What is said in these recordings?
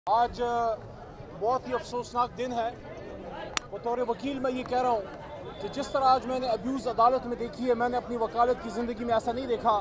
आज बहुत ही अफसोसनाक दिन है। बतौर वकील मैं ये कह रहा हूँ कि जिस तरह आज मैंने अब्यूज़ अदालत में देखी है, मैंने अपनी वकालत की ज़िंदगी में ऐसा नहीं देखा।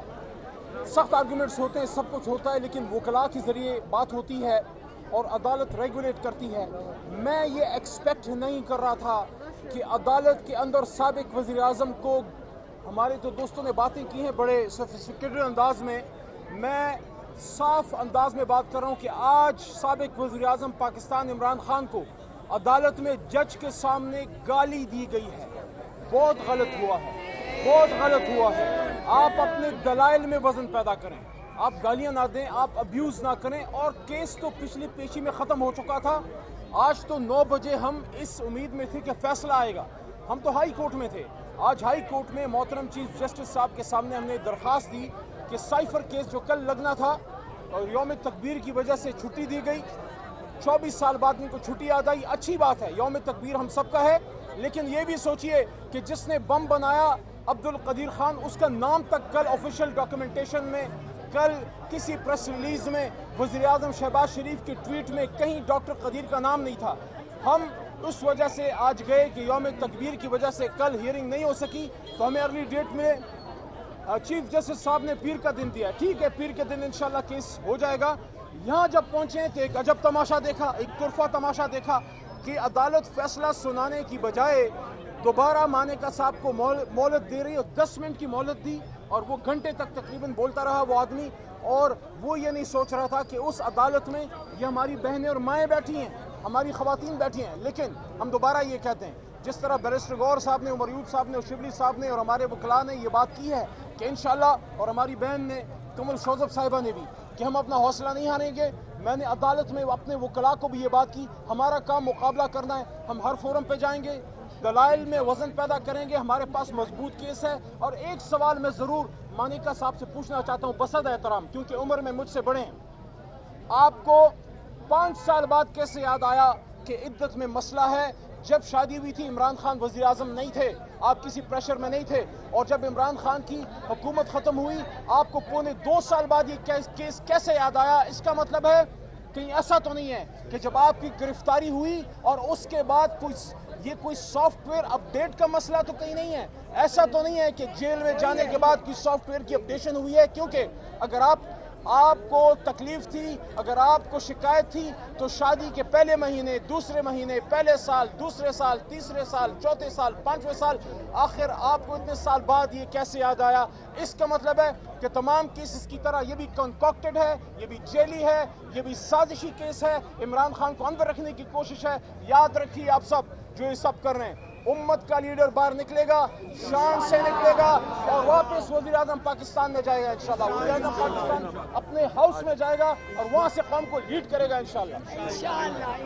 सख्त आर्गूमेंट्स होते हैं, सब कुछ होता है, लेकिन वकला के ज़रिए बात होती है और अदालत रेगुलेट करती है। मैं ये एक्सपेक्ट नहीं कर रहा था कि अदालत के अंदर साबिक वज़ीर-ए-आज़म को, हमारे तो दोस्तों ने बातें की हैं बड़े सोफिस्टिकेटेड अंदाज में, मैं साफ अंदाज में बात कर रहा हूँ कि आज साबिक वज़ीर-ए-आज़म पाकिस्तान इमरान खान को अदालत में जज के सामने गाली दी गई है। बहुत गलत हुआ है, बहुत गलत हुआ है। आप अपने दलाइल में वजन पैदा करें, आप गालियां ना दें, आप अब्यूज़ ना करें। और केस तो पिछली पेशी में ख़त्म हो चुका था। आज तो 9 बजे हम इस उम्मीद में थे कि फैसला आएगा। हम तो हाई कोर्ट में थे। आज हाई कोर्ट में मोहतरम चीफ जस्टिस साहब के सामने हमने दरख्वास्त दी कि साइफर केस जो कल लगना था और यौम तकबीर की वजह से छुट्टी दी गई। 24 साल बाद इनको छुट्टी याद आई, अच्छी बात है, यौम तकबीर हम सबका है। लेकिन ये भी सोचिए कि जिसने बम बनाया अब्दुल कदीर खान, उसका नाम तक कल ऑफिशियल डॉक्यूमेंटेशन में, कल किसी प्रेस रिलीज में, वज़ीर-ए-आज़म शहबाज शरीफ की ट्वीट में कहीं डॉक्टर कदीर का नाम नहीं था। हम उस वजह से आज गए कि यौम तकबीर की वजह से कल हियरिंग नहीं हो सकी, तो हमें अर्ली डेट में चीफ जस्टिस साहब ने पीर का दिन दिया। ठीक है, पीर के दिन इंशाल्लाह केस हो जाएगा। यहाँ जब पहुँचे तो एक अजब तमाशा देखा, एक तुरफा तमाशा देखा कि अदालत फैसला सुनाने की बजाय दोबारा मानेका साहब को मोहलत दे रही है। 10 मिनट की मोहलत दी और वो घंटे तक तकरीबन बोलता रहा वो आदमी। और वो ये नहीं सोच रहा था कि उस अदालत में ये हमारी बहनें और माएँ बैठी हैं, हमारी ख़वातीन बैठी हैं। लेकिन हम दोबारा ये कहते हैं, जिस तरह बैरिस्टर गौर साहब ने, उमर यूब साहब ने और शिबली साहब ने और हमारे वकला ने ये बात की है कि इंशाल्लाह, और हमारी बहन ने कमल शोजब साहिबा ने भी, कि हम अपना हौसला नहीं हारेंगे। मैंने अदालत में अपने वकला को भी ये बात की, हमारा काम मुकाबला करना है। हम हर फोरम पे जाएंगे, दलाइल में वजन पैदा करेंगे, हमारे पास मजबूत केस है। और एक सवाल मैं ज़रूर मानेका साहब से पूछना चाहता हूँ, बसद एहतराम, क्योंकि उम्र में मुझसे बड़े हैं। आपको 5 साल बाद कैसे याद आया कि इद्दत में मसला है? जब शादी हुई थी इमरान खान वज़ीर आज़म नहीं थे, आप किसी प्रेशर में नहीं थे। और जब इमरान खान की हुकूमत ख़त्म हुई, आपको पौने 2 साल बाद ये केस कैसे याद आया? इसका मतलब है कहीं ऐसा तो नहीं है कि जब आपकी गिरफ्तारी हुई और उसके बाद कोई सॉफ्टवेयर अपडेट का मसला तो कहीं नहीं है? ऐसा तो नहीं है कि जेल में जाने के बाद की सॉफ्टवेयर की अपडेशन हुई है? क्योंकि अगर आपको तकलीफ थी, अगर आपको शिकायत थी, तो शादी के पहले महीने, दूसरे महीने, पहले साल, दूसरे साल, तीसरे साल, चौथे साल, 5वें साल, आखिर आपको इतने साल बाद ये कैसे याद आया? इसका मतलब है कि तमाम केसेस की तरह ये भी कंकॉक्टेड है, ये भी जेली है, ये भी साजिशी केस है, इमरान खान को अंदर रखने की कोशिश है। याद रखिए आप सब जो ये सब कर रहे हैं, उम्मत का लीडर बाहर निकलेगा, शान से निकलेगा और वापस वज़ीर-ए-आज़म पाकिस्तान में जाएगा इंशाल्लाह। वज़ीर-ए-आज़म पाकिस्तान अपने हाउस में जाएगा और वहाँ से कौम को लीड करेगा इंशाल्लाह।